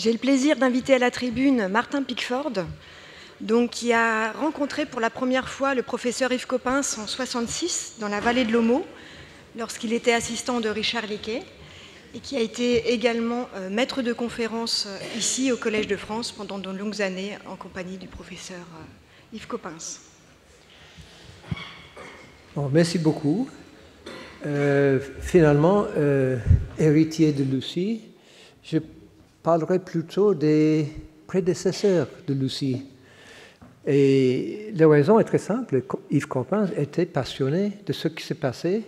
J'ai le plaisir d'inviter à la tribune Martin Pickford, qui a rencontré pour la première fois le professeur Yves Coppens en 1966 dans la vallée de l'Omo, lorsqu'il était assistant de Richard Leakey, et qui a été également maître de conférence ici au Collège de France pendant de longues années en compagnie du professeur Yves Coppens. Bon, merci beaucoup. Finalement, héritier de Lucie, je parlerai plutôt des prédécesseurs de Lucie. Et la raison est très simple. Yves Coppens était passionné de ce qui s'est passé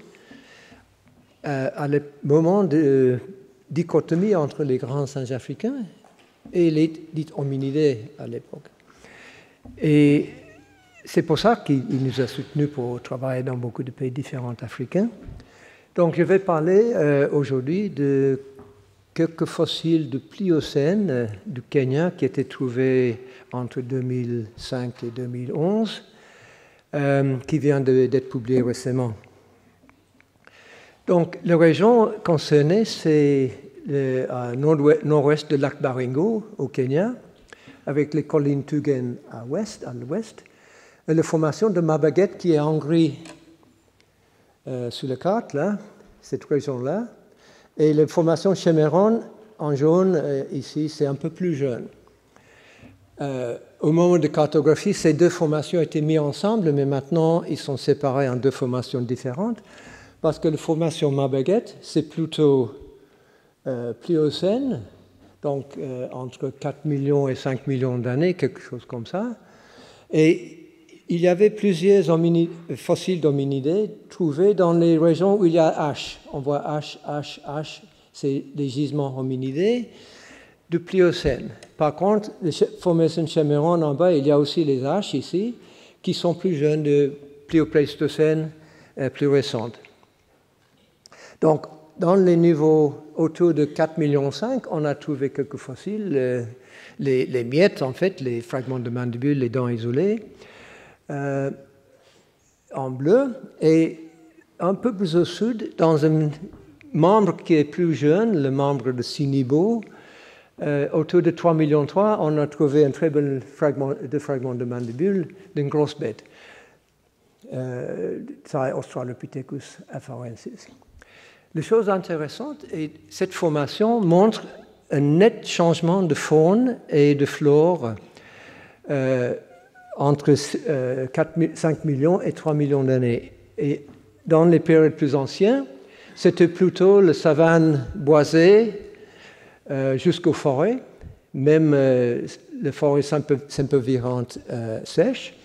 à le moment de dichotomie entre les grands singes africains et les dites hominidés à l'époque. Et c'est pour ça qu'il nous a soutenus pour travailler dans beaucoup de pays différents africains. Donc je vais parler aujourd'hui de quelques fossiles de Pliocène du Kenya qui étaient trouvés entre 2005 et 2011, qui vient d'être publié récemment. Donc la région concernée, c'est à nord-ouest de lac Baringo, au Kenya, avec les collines Tugen à l'ouest, et la formation de Mabaguet qui est en gris sur la carte, là, cette région-là. Et la formation Chemeron en jaune, ici, c'est un peu plus jeune. Au moment de cartographie, ces deux formations étaient mises ensemble, mais maintenant, ils sont séparés en deux formations différentes, parce que la formation Mabaguet, c'est plutôt Pliocène, donc entre 4 millions et 5 millions d'années, quelque chose comme ça. Et il y avait plusieurs fossiles d'hominidés trouvés dans les régions où il y a H. On voit H, c'est des gisements hominidés du Pliocène. Par contre, la formation Chemeron en bas, il y a aussi les H ici, qui sont plus jeunes de Pliopléistocène plus récentes. Donc, dans les niveaux autour de 4,5 millions, on a trouvé quelques fossiles, les miettes, en fait, les fragments de mandibule, les dents isolées, en bleu, et un peu plus au sud, dans un membre qui est plus jeune, le membre de Sinibo, autour de 3,3 millions, on a trouvé un très bel fragment de mandibule d'une grosse bête. Ça est Australopithecus afarensis. La chose intéressante est que cette formation montre un net changement de faune et de flore entre 5 millions et 3 millions d'années. Et dans les périodes plus anciennes, c'était plutôt la savane boisée jusqu'aux forêts, même les forêts sempervirantes sèches.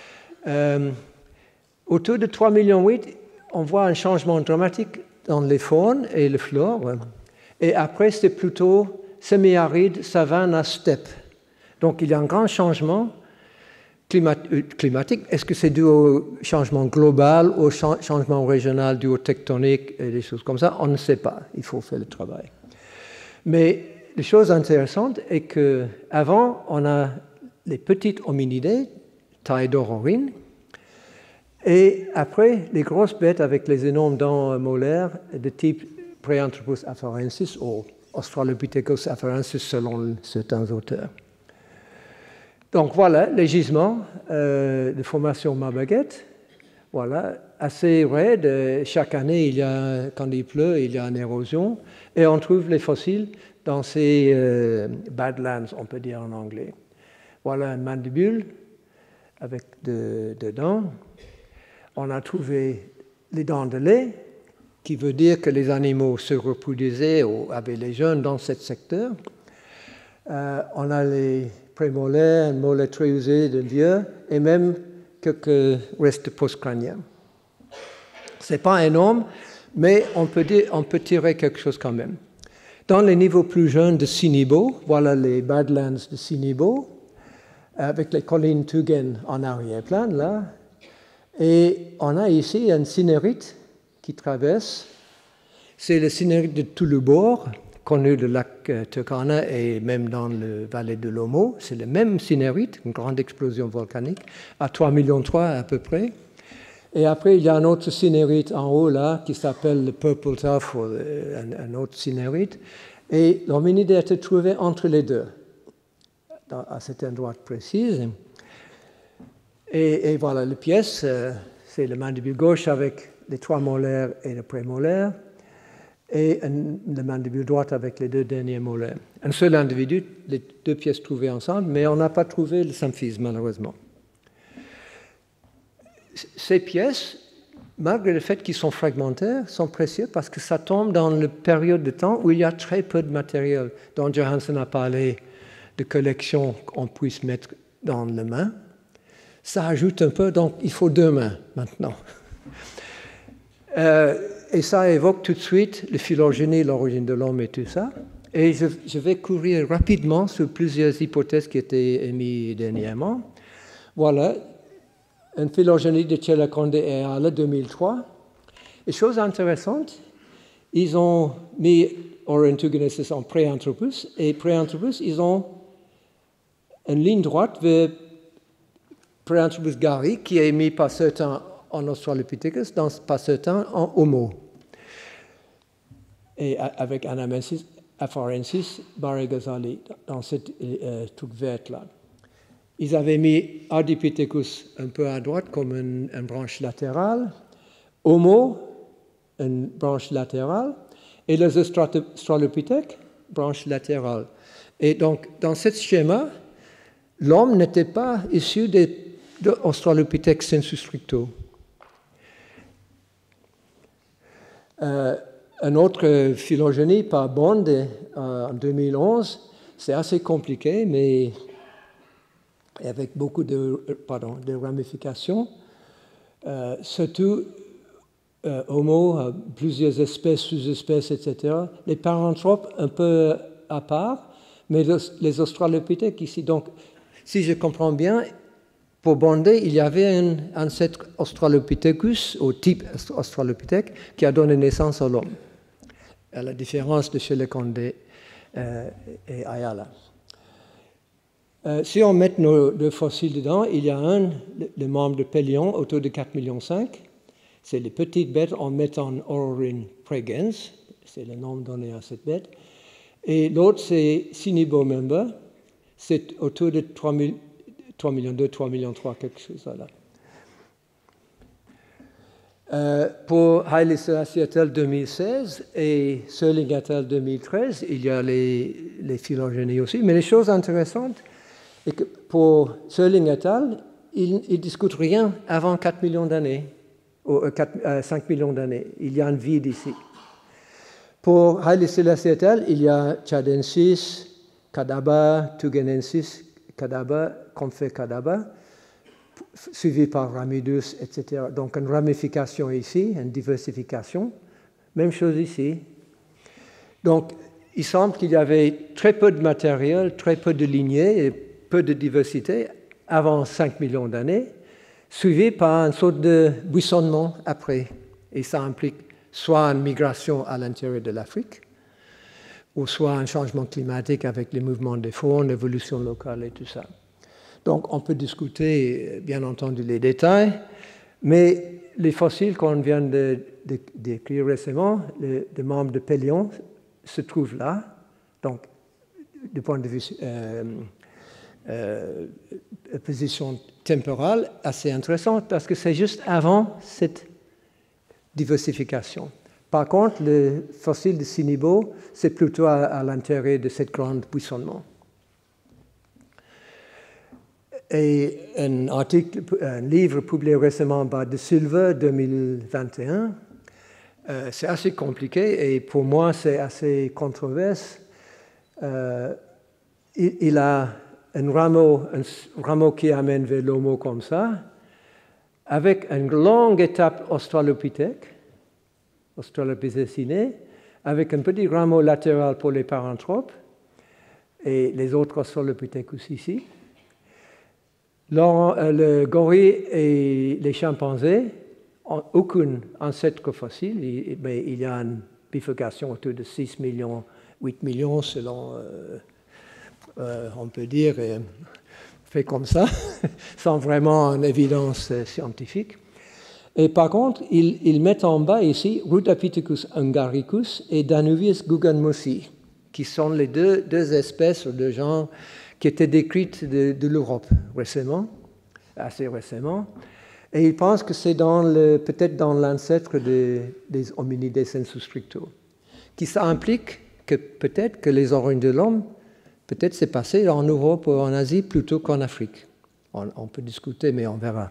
Autour de 3,8 millions, on voit un changement dramatique dans les faunes et les flores. Et après, c'est plutôt semi-aride, savane à steppe. Donc, il y a un grand changement climatique. Est-ce que c'est dû au changement global, au changement régional, dû au tectonique et des choses comme ça? On ne sait pas. Il faut faire le travail. Mais la chose intéressante est qu'avant, on a les petites hominidés, taille d'ororine, et après, les grosses bêtes avec les énormes dents molaires de type Preanthropus afarensis ou Australopithecus afarensis selon certains auteurs. Donc voilà, les gisements de formation Mabaguet, voilà, assez raides. Chaque année, quand il pleut, il y a une érosion, et on trouve les fossiles dans ces badlands, on peut dire en anglais. Voilà un mandibule avec deux dents. On a trouvé les dents de lait, qui veut dire que les animaux se reproduisaient ou avaient les jeunes dans ce secteur. On a les prémolaires, une molaire très usée de vieux, et même quelques restes post-crâniens. Ce n'est pas énorme, mais on peut tirer quelque chose quand même. Dans les niveaux plus jeunes de Sinibo, voilà les Badlands de Sinibo, avec les collines Tugen en arrière-plan, là. Et on a ici un cinérite qui traverse. C'est le cinérite de Tulubor, connu du lac Turkana et même dans la vallée de l'Omo. C'est le même cinérite, une grande explosion volcanique, à 3,3 millions à peu près. Et après, il y a un autre cinérite en haut, là, qui s'appelle le Purple Tuff, un autre cinérite. Et l'hominide a été trouvé entre les deux, à cet endroit précis. Et voilà, les pièces, c'est la mandibule gauche avec les 3 molaires et le prémolaire, et la mandibule droite avec les 2 derniers molaires. Un seul individu, les 2 pièces trouvées ensemble, mais on n'a pas trouvé le symphyse, malheureusement. Ces pièces, malgré le fait qu'ils sont fragmentaires, sont précieux parce que ça tombe dans la période de temps où il y a très peu de matériel, dont Johansen a parlé de collections qu'on puisse mettre dans la main. Ça ajoute un peu, donc il faut 2 mains maintenant. Et ça évoque tout de suite la phylogénie, l'origine de l'homme et tout ça. Et je vais courir rapidement sur plusieurs hypothèses qui étaient émises dernièrement. Voilà, une phylogénie de Tchela-Kondé et Ayala 2003. Et chose intéressante, ils ont mis Aurantugenesis en Préanthropus, et Préanthropus, ils ont une ligne droite vers Préanthropus gari, qui est mis par certains en Australopithecus, par certains en Homo. Et avec Anamensis, Afarensis, Barré-Ghazali, dans cette truc verte-là. Ils avaient mis Ardipithecus un peu à droite comme une branche latérale, Homo, une branche latérale, et les Australopithèques, branche latérale. Et donc, dans ce schéma, l'homme n'était pas issu de Australopithèque sensu stricto. Une autre phylogénie par Bond en 2011, c'est assez compliqué, mais avec beaucoup de ramifications. Surtout, Homo, plusieurs espèces, sous-espèces, etc. Les paranthropes un peu à part, mais les Australopithèques ici. Donc, si je comprends bien, pour Bondé, il y avait un ancêtre Australopithecus, au type Australopithèque, qui a donné naissance à l'homme, à la différence de Tchela-Kondé et Ayala. Si on met nos 2 fossiles dedans, il y a le membre de Pélion, autour de 4,5 millions. C'est les petites bêtes en mettant Ororhyn pregens, c'est le nom donné à cette bête. Et l'autre, c'est Cinibomember, c'est autour de 3,2 millions, 3,3 millions, quelque chose là. Pour Haile Selassie et al. 2016 et Serling et al. 2013, il y a les phylogénies aussi. Mais les choses intéressantes, c'est que pour Serling et al., ils ne discutent rien avant 4 millions d'années, ou 5 millions d'années. Il y a un vide ici. Pour Haile Selassie et al., il y a Tchadensis, Kadaba, Tugenensis, Kadaba, Comfé Kadaba, suivi par Ramidus, etc. Donc une ramification ici, une diversification. Même chose ici. Donc il semble qu'il y avait très peu de matériel, très peu de lignées et peu de diversité avant 5 millions d'années, suivi par une sorte de buissonnement après. Et ça implique soit une migration à l'intérieur de l'Afrique, ou soit un changement climatique avec les mouvements des faunes, l'évolution locale et tout ça. Donc on peut discuter, bien entendu, les détails, mais les fossiles qu'on vient d'écrire récemment, les membres de Pélion, se trouvent là. Donc, du point de vue position temporale, assez intéressante, parce que c'est juste avant cette diversification. Par contre, le fossile de Sinibo, c'est plutôt à l'intérieur de cette grande buissonnement. Et un livre publié récemment par De Silva, 2021, c'est assez compliqué et pour moi c'est assez controversé. Il a un rameau qui amène vers l'homo comme ça, avec une longue étape australopithèque, australopithèciné, avec un petit rameau latéral pour les paranthropes et les autres australopithèques ici. Le gorille et les chimpanzés n'ont aucun ancêtre fossile, mais il y a une bifurcation autour de 6 millions, 8 millions selon, on peut dire, fait comme ça, sans vraiment une évidence scientifique. Et par contre, ils mettent en bas ici Rudapithecus hungaricus et Danuvius guggenmosi, qui sont les deux espèces ou deux genres qui étaient décrites de l'Europe récemment, assez récemment. Et ils pensent que c'est peut-être dans l'ancêtre des hominidés sensu stricto, qui ça implique que peut-être que les origines de l'homme, peut-être c'est passé en Europe ou en Asie plutôt qu'en Afrique. On peut discuter, mais on verra.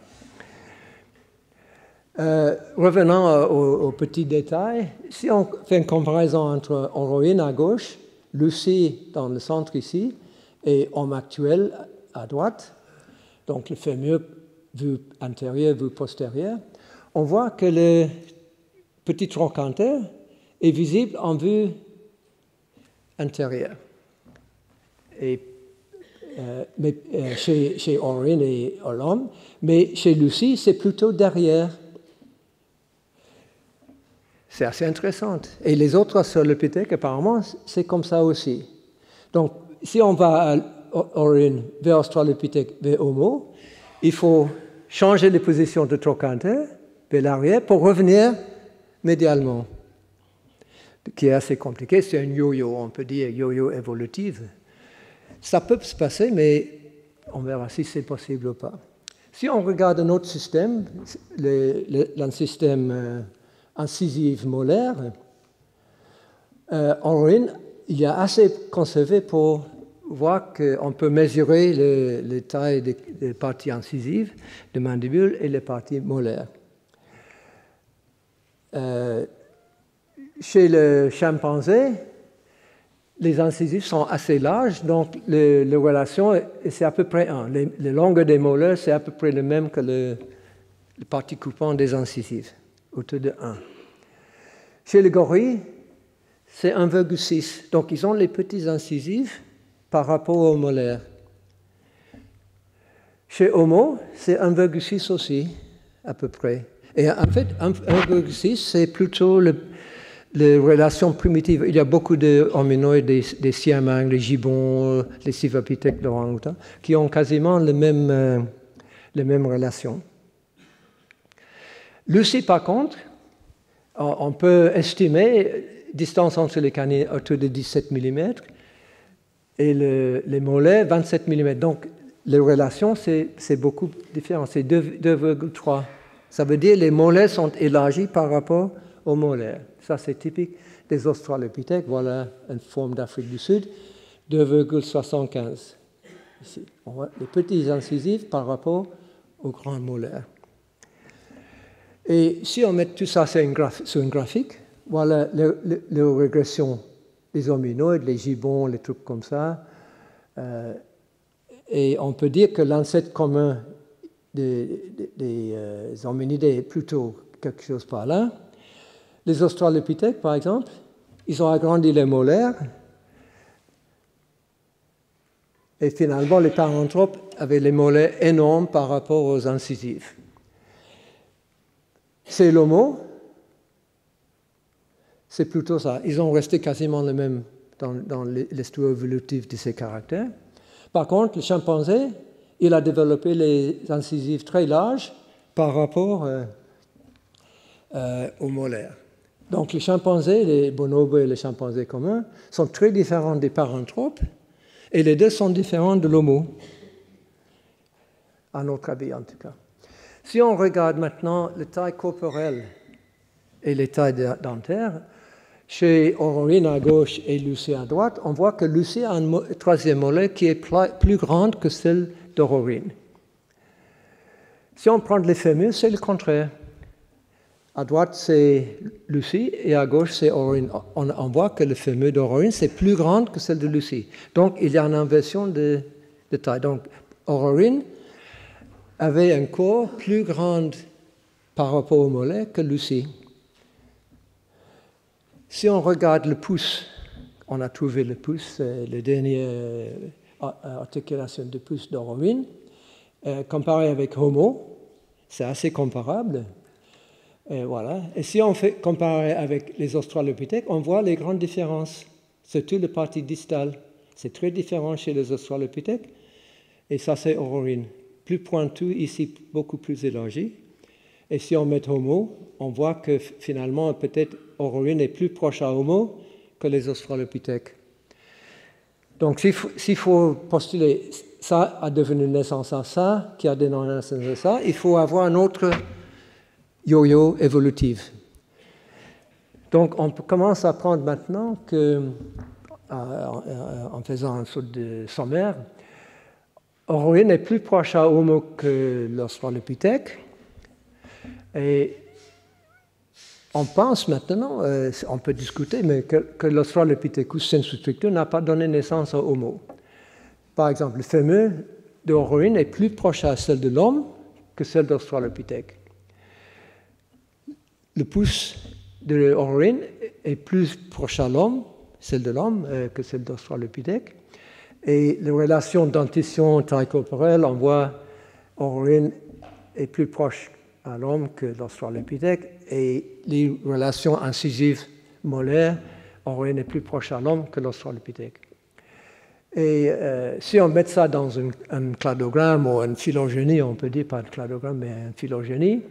Revenons aux petits détails. Si on fait une comparaison entre Oroïne à gauche, Lucie dans le centre ici, et homme actuel à droite, donc le fameux vue antérieure, vue postérieure, on voit que le petit trochanter est visible en vue antérieure. Mais chez Oroïne et l'homme, mais chez Lucie, c'est plutôt derrière. C'est assez intéressant. Et les autres australopithèques, apparemment, c'est comme ça aussi. Donc, si on va à Oroïne vers Australopithèque, vers Homo, il faut changer les positions de trochanter vers l'arrière pour revenir médialement, qui est assez compliqué. C'est un yo-yo, on peut dire yo-yo évolutif. Ça peut se passer, mais on verra si c'est possible ou pas. Si on regarde un autre système, le système incisive molaire, en Oroïne, il y a assez conservé pour voir qu'on peut mesurer les tailles des parties incisives de mandibule et les parties molaires. Chez le chimpanzé, les incisives sont assez larges, donc la relation, c'est à peu près 1. Le longueur des molaires, c'est à peu près le même que le partie coupante des incisives, autour de 1. Chez les gorilles, c'est 1,6. Donc, ils ont les petits incisives par rapport aux molaires. Chez Homo, c'est 1,6 aussi, à peu près. Et en fait, 1,6, c'est plutôt les relations primitives. Il y a beaucoup de hominoïdes, des siamangs, les gibbons, les civipithèques, l'orang-outan, qui ont quasiment les mêmes relations. Lucie, par contre, on peut estimer distance entre les canines autour de 17 mm et les mollets 27 mm. Donc, les relations, c'est beaucoup différent. C'est 2,3. Ça veut dire que les mollets sont élargis par rapport aux molaires. Ça, c'est typique des australopithèques. Voilà une forme d'Afrique du Sud, 2,75. Ici, on voit les petits incisifs par rapport aux grands molaires. Et si on met tout ça sur une graphique, voilà les régressions des hominoïdes, les gibbons, les trucs comme ça. Et on peut dire que l'ancêtre commun des hominidés est plutôt quelque chose par là. Les australopithèques, par exemple, ils ont agrandi les molaires. Et finalement, les paranthropes avaient les molaires énormes par rapport aux incisives. C'est l'homo, c'est plutôt ça. Ils ont resté quasiment les mêmes dans l'histoire évolutive de ces caractères. Par contre, le chimpanzé, il a développé les incisives très larges par rapport aux molaires. Donc les chimpanzés, les bonobos et les chimpanzés communs, sont très différents des paranthropes et les deux sont différents de l'homo, à notre avis en tout cas. Si on regarde maintenant les tailles corporelles et les tailles dentaires, chez Oroïne à gauche et Lucie à droite, on voit que Lucie a un troisième mollet qui est plus grande que celle d'Oroïne. Si on prend les fémurs, c'est le contraire. À droite, c'est Lucie et à gauche, c'est Oroïne. On voit que le fémur d'Oroïne, c'est plus grande que celle de Lucie. Donc, il y a une inversion de taille. Donc, Oroïne avait un corps plus grand par rapport au mollet que Lucie. Si on regarde le pouce, on a trouvé le pouce, la dernière articulation de pouce d'Oroïne, comparé avec Homo, c'est assez comparable. Et voilà. Et si on fait comparer avec les australopithèques, on voit les grandes différences, surtout la partie distale. C'est très différent chez les australopithèques. Et ça, c'est Oroïne. Plus pointu, ici, beaucoup plus élargi. Et si on met Homo, on voit que finalement, peut-être Oroïne est plus proche à Homo que les australopithèques. Donc, s'il faut postuler ça a devenu naissance à ça, qui a donné naissance à ça, il faut avoir un autre yo-yo évolutif. Donc, on commence à apprendre maintenant que, en faisant un saut de sommaire, Horowitz est plus proche à Homo que l'Australopithèque. Et on pense maintenant, on peut discuter, mais que l'Australopithecus sensu stricto n'a pas donné naissance à Homo. Par exemple, le fémur de Horowitz est plus proche à celle de l'homme que celle d'Australopithèque. Le pouce de Horowitz est plus proche à l'homme, celle de l'homme, que celle d'Australopithèque. Et les relations dentition tricorporelle, on voit Horowitz est plus proche à l'homme que l'Australopithèque. Et les relations incisives molaires, Horowitz est plus proche à l'homme que l'Australopithèque. Et si on met ça dans un cladogramme ou une phylogénie, on peut dire pas un cladogramme, mais une phylogénie,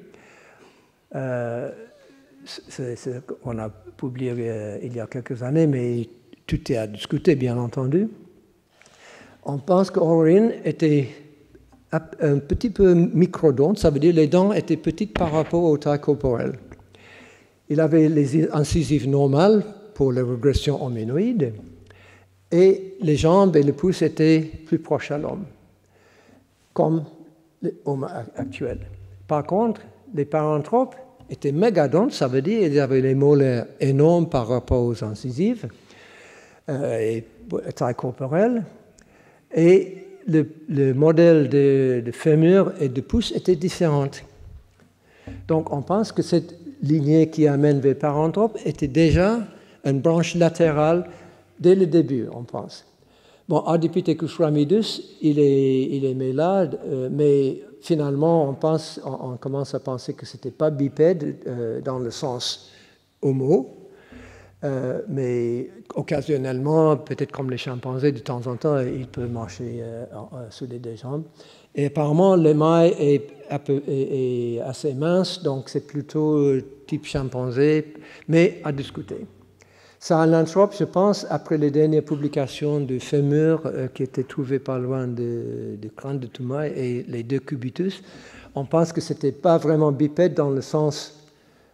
on a publié il y a quelques années, mais tout est à discuter, bien entendu. On pense qu'Horowitz était un petit peu microdonte, ça veut dire les dents étaient petites par rapport au taille corporelle. Il avait les incisives normales pour les régressions hominoïdes, et les jambes et le pouce étaient plus proches à l'homme, comme l'homme actuel. Par contre, les paranthropes étaient mégadontes, ça veut dire qu'ils avaient les molaires énormes par rapport aux incisives et taille corporelle, et le modèle de fémur et de pouce était différent. Donc on pense que cette lignée qui amène vers paranthropes était déjà une branche latérale dès le début, on pense. Bon, Ardipithecus ramidus, il est mélade, mais finalement, on commence à penser que ce n'était pas bipède dans le sens homo, mais occasionnellement, peut-être comme les chimpanzés, de temps en temps, il peut marcher sur les deux jambes. Et apparemment, l'émail est assez mince, donc c'est plutôt type chimpanzé, mais à discuter. Sahelanthrope, je pense, après les dernières publications du fémur qui étaient trouvées pas loin du crâne de Toumaï et les deux cubitus, on pense que ce n'était pas vraiment bipède dans le sens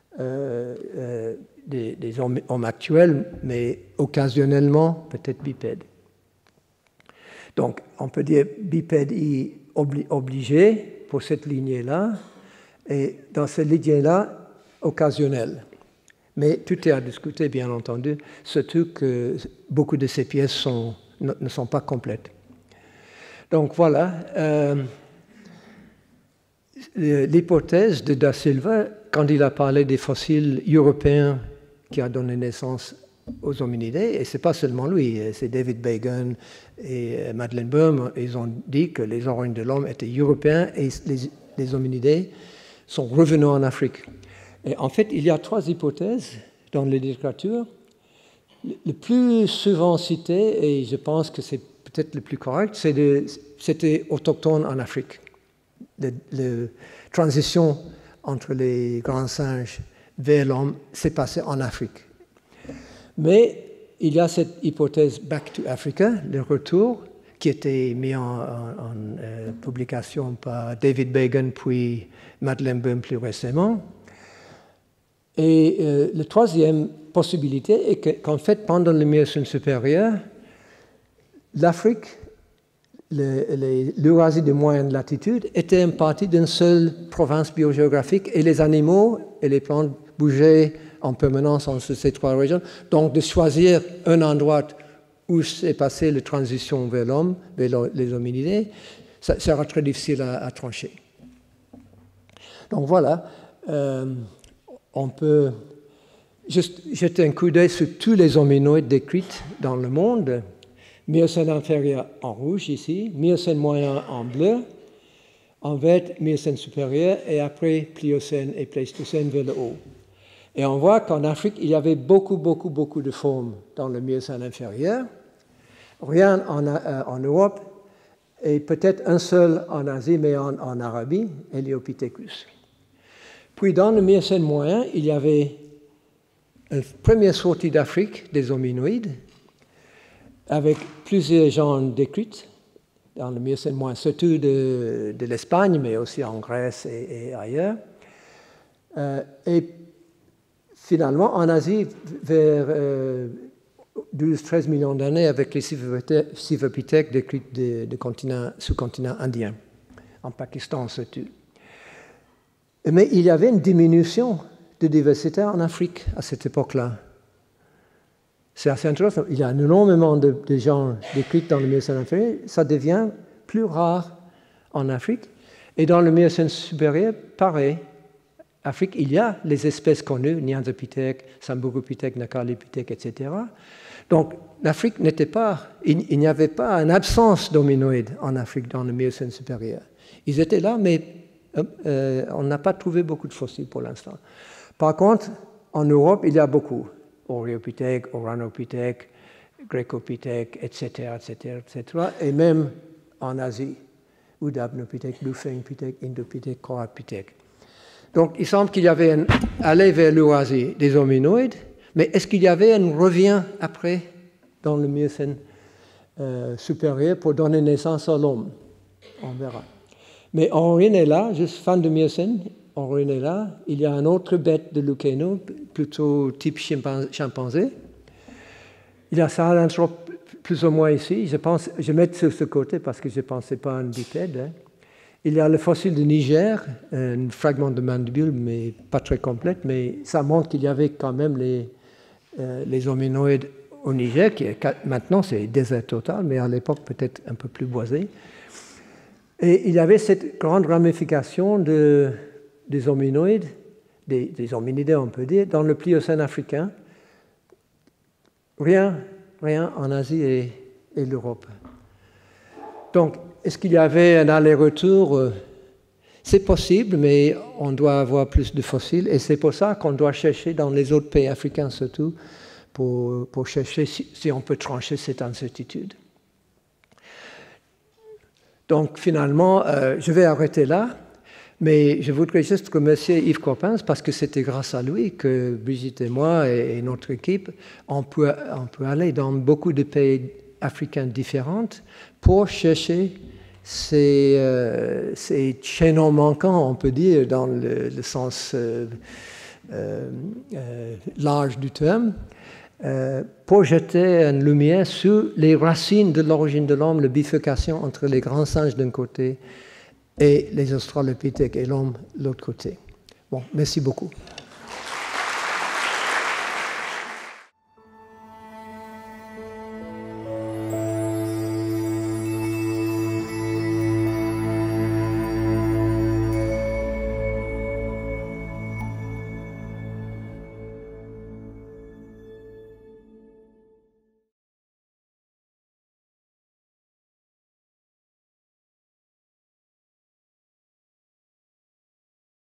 des hommes actuels, mais occasionnellement peut-être bipède. Donc on peut dire bipède obligé pour cette lignée-là, et dans cette lignée-là, occasionnelle. Mais tout est à discuter, bien entendu, surtout que beaucoup de ces pièces ne sont pas complètes. Donc voilà, l'hypothèse de Da Silva, quand il a parlé des fossiles européens qui a donné naissance aux hominidés, et ce n'est pas seulement lui, c'est David Bagan et Madeleine Boehm, ils ont dit que les origines de l'homme étaient européens et les hominidés sont revenus en Afrique. Et en fait, il y a trois hypothèses dans la littérature. Le plus souvent cité, et je pense que c'est peut-être le plus correct, c'était autochtone en Afrique. La transition entre les grands singes vers l'homme s'est passée en Afrique. Mais il y a cette hypothèse Back to Africa, le retour, qui était mis en publication par David Bagan puis Madeleine Boehm plus récemment. Et la troisième possibilité est qu'en fait, pendant le Miocène supérieur, l'Afrique, l'Eurasie de moyenne latitude, était une partie d'une seule province biogéographique et les animaux et les plantes bougeaient en permanence entre ces trois régions. Donc, de choisir un endroit où s'est passée la transition vers l'homme, vers les hominidés, ça sera très difficile à trancher. Donc voilà. On peut juste jeter un coup d'œil sur tous les hominoïdes décrits dans le monde. Miocène inférieur en rouge ici, Miocène moyen en bleu, en vert Miocène supérieur et après Pliocène et Pléistocène vers le haut. Et on voit qu'en Afrique, il y avait beaucoup de formes dans le Miocène inférieur, rien en Europe et peut-être un seul en Asie, mais en Arabie, Heliopithecus. Puis dans le Miocène moyen, il y avait une première sortie d'Afrique des hominoïdes, avec plusieurs genres décrits dans le Miocène moyen, surtout de l'Espagne, mais aussi en Grèce et ailleurs. Et finalement, en Asie, vers 12-13 millions d'années, avec les Sivapithèques décrits du sous-continent indien, en Pakistan surtout. Mais il y avait une diminution de diversité en Afrique à cette époque-là. C'est assez intéressant. Il y a énormément de genres décrits dans le Miocène inférieur. Ça devient plus rare en Afrique. Et dans le Miocène supérieur, pareil. Afrique, il y a les espèces connues, Nyanzapithèque, Sambugopithèque, Nakalipithèque, etc. Donc, l'Afrique n'était pas... Il n'y avait pas une absence d'hominoïdes en Afrique dans le Miocène supérieur. Ils étaient là, mais on n'a pas trouvé beaucoup de fossiles pour l'instant. Par contre, en Europe, il y a beaucoup. Oreopithèque, Oranopithèque, Grecopithèque, etc., etc., etc. Et même en Asie, Udapnopithèque, Lufengpithèque, Indopithèque, Korapithèque. Donc, il semble qu'il y avait aller vers l'Eurasie des hominoïdes, mais est-ce qu'il y avait un revient après dans le Miocène supérieur pour donner naissance à l'homme? On verra. Mais en Rhinella, juste fin du Miocène, en Rhinella, il y a une autre bête de Lucano, plutôt type chimpanzé. Il y a Sahelanthrope plus ou moins ici. Je mets sur ce côté parce que je ne pensais pas à un bipède. Hein. Il y a le fossile de Niger, un fragment de mandibule, mais pas très complète, mais ça montre qu'il y avait quand même les hominoïdes au Niger, qui maintenant c'est désert total, mais à l'époque peut-être un peu plus boisé. Et il y avait cette grande ramification des hominoïdes, des hominidés on peut dire, dans le Pliocène africain. Rien en Asie et l'Europe. Donc, est-ce qu'il y avait un aller-retour? C'est possible, mais on doit avoir plus de fossiles, et c'est pour ça qu'on doit chercher dans les autres pays africains surtout, pour chercher si on peut trancher cette incertitude. Donc finalement, je vais arrêter là, mais je voudrais juste remercier Yves Coppens parce que c'était grâce à lui que Brigitte et moi et notre équipe, on peut aller dans beaucoup de pays africains différents pour chercher ces chaînons manquants, on peut dire, dans le sens large du terme, pour jeter une lumière sur les racines de l'origine de l'homme, la bifurcation entre les grands singes d'un côté et les australopithèques et l'homme de l'autre côté. Bon, merci beaucoup.